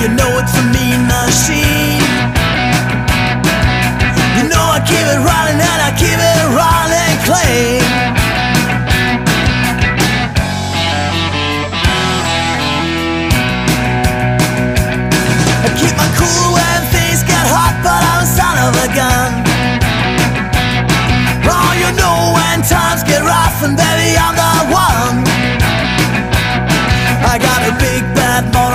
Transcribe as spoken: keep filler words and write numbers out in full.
you know it's a mean machine. You know I keep it running and I keep it running clean. I keep my cool when things get hot, but I'm a son of a gun. Oh, you know when times get rough, and baby I'm the one. I got a big bad motor